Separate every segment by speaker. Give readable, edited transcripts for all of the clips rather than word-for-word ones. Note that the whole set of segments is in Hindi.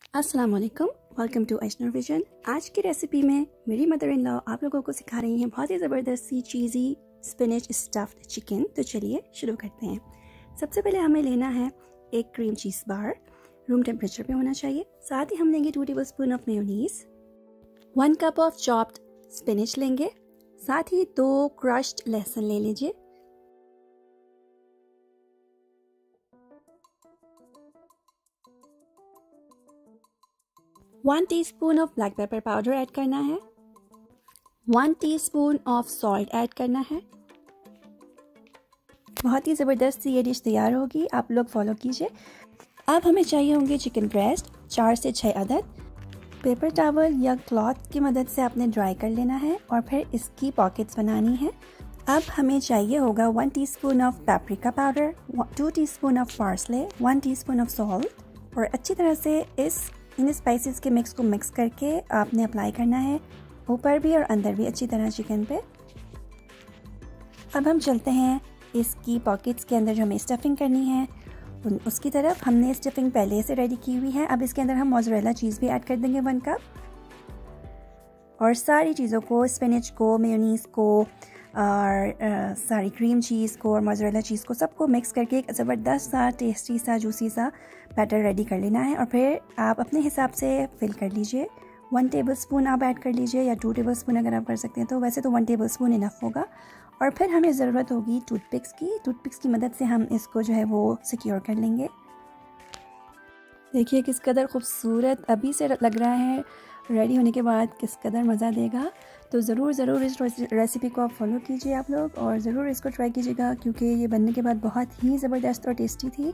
Speaker 1: अस्सलाम वालेकुम, वेलकम टू ऐशनूर विजन। आज की रेसिपी में मेरी मदर इन लॉ आप लोगों को सिखा रही हैं बहुत ही ज़बरदस्त सी चीज़ी स्पिनच स्टफ्ड चिकन। तो चलिए शुरू करते हैं। सबसे पहले हमें लेना है एक cream cheese bar, room temperature पे होना चाहिए। साथ ही हम लेंगे 2 tablespoon of mayonnaise, 1 cup of chopped spinach लेंगे, साथ ही 2 क्रश्ड लहसुन ले लीजिए, 1 teaspoon of black pepper powder add करना है, 1 टीस्पून ऑफ सॉल्ट ऐड करना है। बहुत ही ज़बरदस्त सी ये डिश तैयार होगी, आप लोग फॉलो कीजिए। अब हमें चाहिए होंगे चिकन ब्रेस्ट 4 से 6 अदद। पेपर टॉवल या क्लॉथ की मदद से आपने ड्राई कर लेना है और फिर इसकी पॉकेट्स बनानी है। अब हमें चाहिए होगा 1 teaspoon of paprika powder, 2 teaspoon of parsley, 1 teaspoon of salt, और अच्छी तरह से इन स्पाइसेस के मिक्स को मिक्स करके आपने अप्लाई करना है ऊपर भी और अंदर भी अच्छी तरह चिकन पे। अब हम चलते हैं इसकी पॉकेट्स के अंदर जो हमें स्टफिंग करनी है उसकी तरफ। हमने स्टफिंग पहले से रेडी की हुई है। अब इसके अंदर हम मोज़रेला चीज़ भी ऐड कर देंगे 1 कप, और सारी चीज़ों को, स्पिनच को, मेयोनीज़ को और सारी क्रीम चीज़ को और मोज़रेला चीज़ को सबको मिक्स करके एक ज़बरदस्त सा टेस्टी सा जूसी सा बैटर रेडी कर लेना है। और फिर आप अपने हिसाब से फिल कर लीजिए। 1 टेबलस्पून आप ऐड कर लीजिए या 2 टेबलस्पून अगर आप कर सकते हैं तो, वैसे तो 1 टेबलस्पून इनफ होगा। और फिर हमें ज़रूरत होगी टूथपिक्स की मदद से हम इसको जो है वो सिक्योर कर लेंगे। देखिए किस कदर खूबसूरत अभी से लग रहा है, रेडी होने के बाद किस कदर मज़ा देगा। तो ज़रूर इस रेसिपी को आप फॉलो कीजिए आप लोग, और ज़रूर इसको ट्राई कीजिएगा क्योंकि ये बनने के बाद बहुत ही ज़बरदस्त और टेस्टी थी।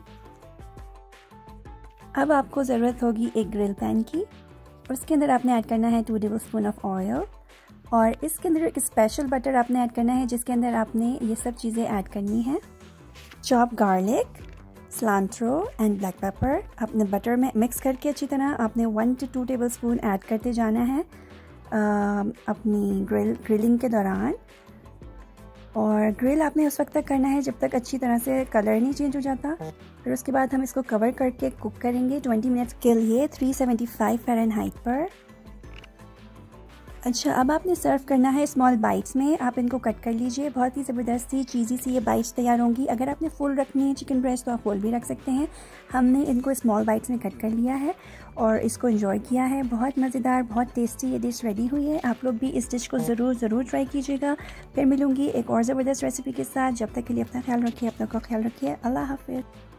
Speaker 1: अब आपको ज़रूरत होगी एक ग्रिल पैन की, और उसके अंदर आपने ऐड करना है 2 टेबलस्पून ऑफ ऑयल, और इसके अंदर एक स्पेशल बटर आपने ऐड करना है जिसके अंदर आपने ये सब चीज़ें ऐड करनी है। Chop garlic, cilantro and black pepper आपने बटर में मिक्स करके अच्छी तरह आपने 1 से 2 टेबलस्पून ऐड करते जाना है अपनी ग्रिलिंग के दौरान। और ग्रिल आपने उस वक्त तक करना है जब तक अच्छी तरह से कलर नहीं चेंज हो जाता। फिर उसके बाद हम इसको कवर करके कुक करेंगे 20 मिनट्स के लिए 375 फ़ारेनहाइट पर। अच्छा, अब आपने सर्व करना है स्मॉल बाइट्स में। आप इनको कट कर लीजिए। बहुत ही ज़बरदस्त सी चीज़ी सी ये बाइट्स तैयार होंगी। अगर आपने फुल रखनी है चिकन ब्रेस्ट तो आप फुल भी रख सकते हैं। हमने इनको स्मॉल बाइट्स में कट कर लिया है और इसको एंजॉय किया है। बहुत मज़ेदार, बहुत टेस्टी ये डिश रेडी हुई है। आप लोग भी इस डिश को ज़रूर ट्राई कीजिएगा। फिर मिलूँगी एक और ज़बरदस्त रेसिपी के साथ। जब तक के लिए अपना ख्याल रखिए, अपना का ख्याल रखिए। अल्लाह हाफ़िज़।